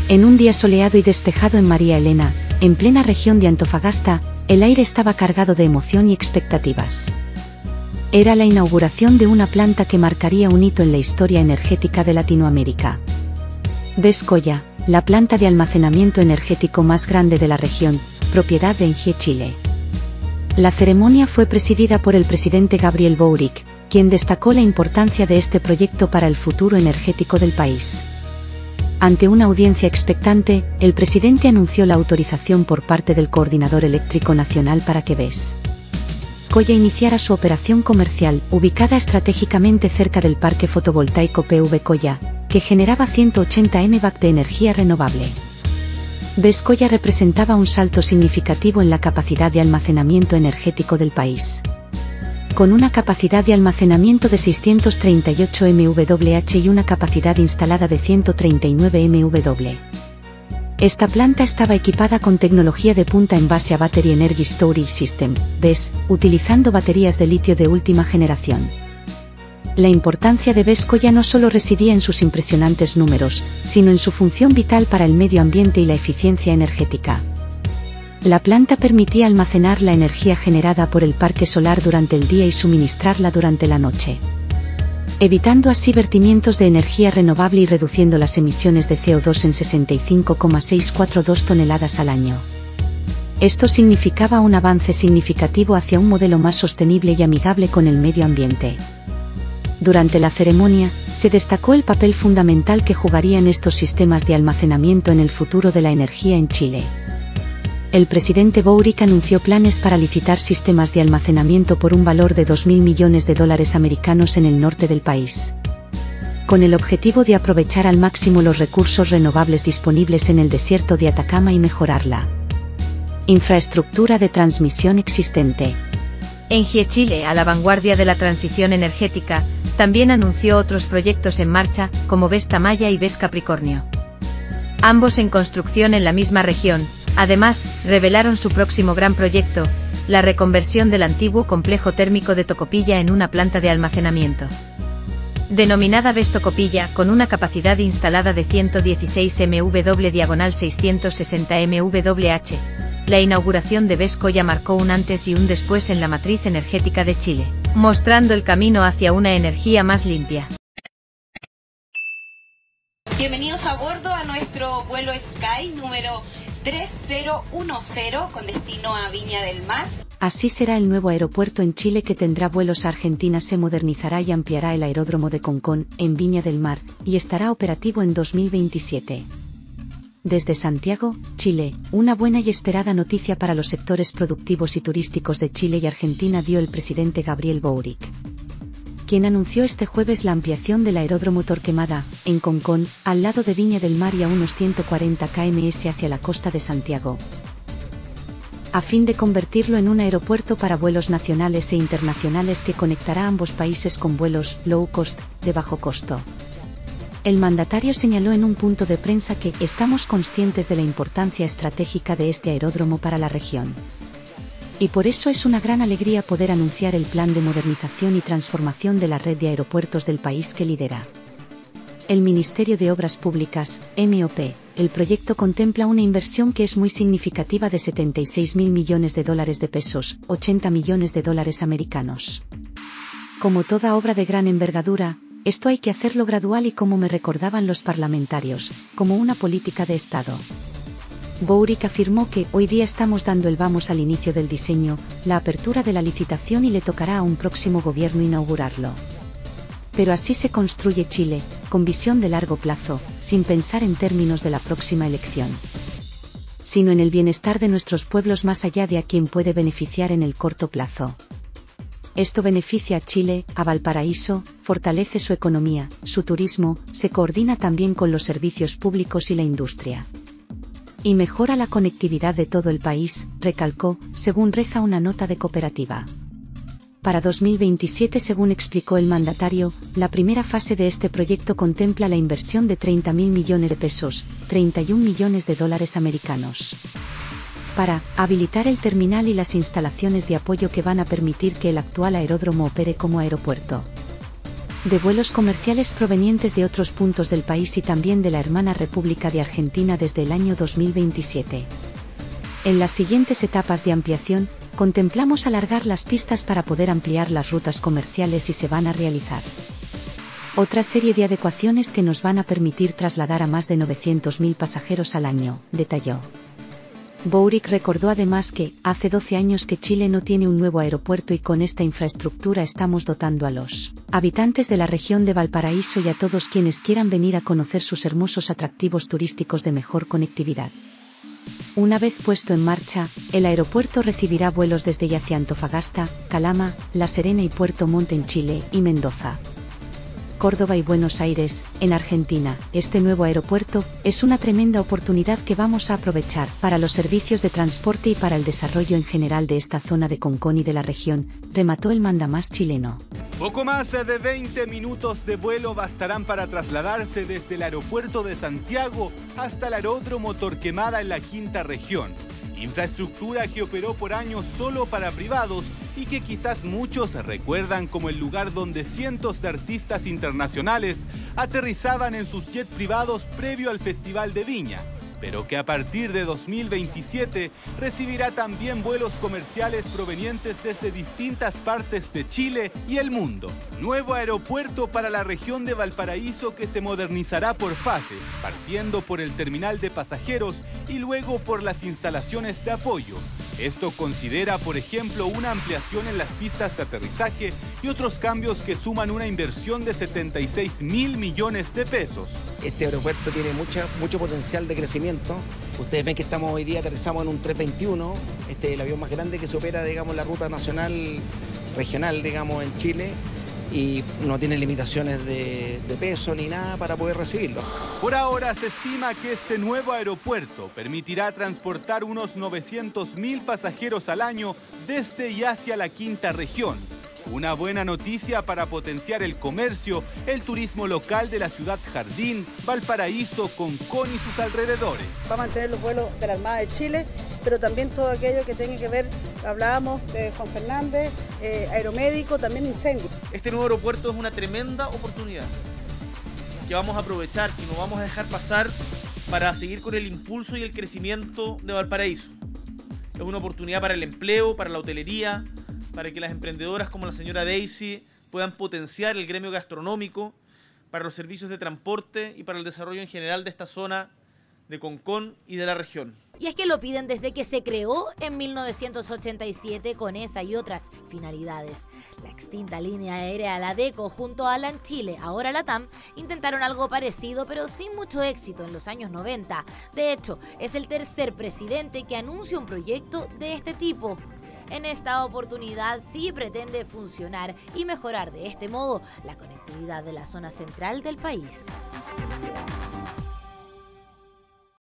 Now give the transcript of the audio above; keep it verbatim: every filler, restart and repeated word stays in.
En un día soleado y despejado en María Elena, en plena región de Antofagasta, el aire estaba cargado de emoción y expectativas. Era la inauguración de una planta que marcaría un hito en la historia energética de Latinoamérica. BESS Coya, la planta de almacenamiento energético más grande de la región, propiedad de Engie Chile. La ceremonia fue presidida por el presidente Gabriel Boric, quien destacó la importancia de este proyecto para el futuro energético del país. Ante una audiencia expectante, el presidente anunció la autorización por parte del Coordinador Eléctrico Nacional para que BESS Coya iniciara su operación comercial, ubicada estratégicamente cerca del parque fotovoltaico P V Coya, que generaba ciento ochenta megavatios de energía renovable. BESS Coya representaba un salto significativo en la capacidad de almacenamiento energético del país. Con una capacidad de almacenamiento de seiscientos treinta y ocho megawatts y una capacidad instalada de ciento treinta y nueve megawatts. Esta planta estaba equipada con tecnología de punta en base a Battery Energy Storage System, BESS, utilizando baterías de litio de última generación. La importancia de BESS Coya no solo residía en sus impresionantes números, sino en su función vital para el medio ambiente y la eficiencia energética. La planta permitía almacenar la energía generada por el parque solar durante el día y suministrarla durante la noche, evitando así vertimientos de energía renovable y reduciendo las emisiones de C O dos en sesenta y cinco coma seiscientos cuarenta y dos toneladas al año. Esto significaba un avance significativo hacia un modelo más sostenible y amigable con el medio ambiente. Durante la ceremonia, se destacó el papel fundamental que jugarían estos sistemas de almacenamiento en el futuro de la energía en Chile. El presidente Boric anunció planes para licitar sistemas de almacenamiento por un valor de dos mil millones de dólares americanos en el norte del país, con el objetivo de aprovechar al máximo los recursos renovables disponibles en el desierto de Atacama y mejorar la infraestructura de transmisión existente. Engie Chile, a la vanguardia de la transición energética, también anunció otros proyectos en marcha, como BESS Tamaya y BESS Capricornio. Ambos en construcción en la misma región. Además, revelaron su próximo gran proyecto, la reconversión del antiguo complejo térmico de Tocopilla en una planta de almacenamiento. Denominada BESS Tocopilla, con una capacidad instalada de ciento dieciséis megawatts diagonal seiscientos sesenta megawatts, la inauguración de BESS Coya marcó un antes y un después en la matriz energética de Chile, mostrando el camino hacia una energía más limpia. Bienvenidos a bordo a nuestro vuelo Sky número tres cero uno cero con destino a Viña del Mar. Así será el nuevo aeropuerto en Chile que tendrá vuelos a Argentina. Se modernizará y ampliará el aeródromo de Concón, en Viña del Mar, y estará operativo en dos mil veintisiete. Desde Santiago, Chile, una buena y esperada noticia para los sectores productivos y turísticos de Chile y Argentina dio el presidente Gabriel Boric, quien anunció este jueves la ampliación del aeródromo Torquemada, en Concón, al lado de Viña del Mar y a unos ciento cuarenta kilómetros hacia la costa de Santiago, a fin de convertirlo en un aeropuerto para vuelos nacionales e internacionales que conectará a ambos países con vuelos low cost, de bajo costo. El mandatario señaló en un punto de prensa que estamos conscientes de la importancia estratégica de este aeródromo para la región. Y por eso es una gran alegría poder anunciar el plan de modernización y transformación de la red de aeropuertos del país que lidera el Ministerio de Obras Públicas, M O P. El proyecto contempla una inversión que es muy significativa de setenta y seis mil millones de dólares de pesos, ochenta millones de dólares americanos. Como toda obra de gran envergadura, esto hay que hacerlo gradual y, como me recordaban los parlamentarios, como una política de Estado. Boric afirmó que hoy día estamos dando el vamos al inicio del diseño, la apertura de la licitación y le tocará a un próximo gobierno inaugurarlo. Pero así se construye Chile, con visión de largo plazo, sin pensar en términos de la próxima elección, sino en el bienestar de nuestros pueblos más allá de a quien puede beneficiar en el corto plazo. Esto beneficia a Chile, a Valparaíso, fortalece su economía, su turismo, se coordina también con los servicios públicos y la industria, y mejora la conectividad de todo el país, recalcó, según reza una nota de Cooperativa. Para dos mil veintisiete, según explicó el mandatario, la primera fase de este proyecto contempla la inversión de treinta mil millones de pesos, treinta y un millones de dólares americanos, para habilitar el terminal y las instalaciones de apoyo que van a permitir que el actual aeródromo opere como aeropuerto. de vuelos comerciales provenientes de otros puntos del país y también de la hermana República de Argentina desde el año dos mil veintisiete. En las siguientes etapas de ampliación, contemplamos alargar las pistas para poder ampliar las rutas comerciales y se van a realizar otra serie de adecuaciones que nos van a permitir trasladar a más de novecientos mil pasajeros al año, detalló. Bourik recordó además que, hace doce años que Chile no tiene un nuevo aeropuerto y con esta infraestructura estamos dotando a los habitantes de la región de Valparaíso y a todos quienes quieran venir a conocer sus hermosos atractivos turísticos de mejor conectividad. Una vez puesto en marcha, el aeropuerto recibirá vuelos desde y hacia Antofagasta, Calama, La Serena y Puerto Montt en Chile, y Mendoza, Córdoba y Buenos Aires, en Argentina. Este nuevo aeropuerto es una tremenda oportunidad que vamos a aprovechar para los servicios de transporte y para el desarrollo en general de esta zona de Concón y de la región, remató el mandamás chileno. Poco más de veinte minutos de vuelo bastarán para trasladarse desde el aeropuerto de Santiago hasta el aeródromo Torquemada en la quinta región. Infraestructura que operó por años solo para privados y que quizás muchos recuerdan como el lugar donde cientos de artistas internacionales aterrizaban en sus jets privados previo al Festival de Viña, pero que a partir de dos mil veintisiete recibirá también vuelos comerciales provenientes desde distintas partes de Chile y el mundo. Nuevo aeropuerto para la región de Valparaíso que se modernizará por fases, partiendo por el terminal de pasajeros y luego por las instalaciones de apoyo. Esto considera, por ejemplo, una ampliación en las pistas de aterrizaje y otros cambios que suman una inversión de setenta y seis mil millones de pesos. Este aeropuerto tiene mucha, mucho potencial de crecimiento. Ustedes ven que estamos hoy día, aterrizamos en un tres veintiuno, este es el avión más grande que se opera, digamos, la ruta nacional, regional, digamos, en Chile, y no tiene limitaciones de, de peso ni nada para poder recibirlo. Por ahora se estima que este nuevo aeropuerto permitirá transportar unos novecientos mil pasajeros al año desde y hacia la quinta región. Una buena noticia para potenciar el comercio, el turismo local de la ciudad Jardín, Valparaíso, Concón y sus alrededores. Va a mantener los vuelos de la Armada de Chile, pero también todo aquello que tenga que ver, hablábamos de Juan Fernández, eh, aeromédico, también incendios. Este nuevo aeropuerto es una tremenda oportunidad que vamos a aprovechar, que no vamos a dejar pasar para seguir con el impulso y el crecimiento de Valparaíso. Es una oportunidad para el empleo, para la hotelería, para que las emprendedoras como la señora Daisy puedan potenciar el gremio gastronómico, para los servicios de transporte y para el desarrollo en general de esta zona de Concón y de la región. Y es que lo piden desde que se creó en mil novecientos ochenta y siete con esa y otras finalidades. La extinta línea aérea La Deco junto a LAN Chile, ahora LATAM, intentaron algo parecido pero sin mucho éxito en los años noventa. De hecho, es el tercer presidente que anuncia un proyecto de este tipo. En esta oportunidad sí pretende funcionar y mejorar de este modo la conectividad de la zona central del país.